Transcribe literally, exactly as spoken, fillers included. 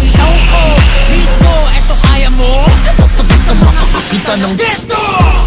bitaw ko mismo. Eto kaya mo? Basta basta makakakita ng dito.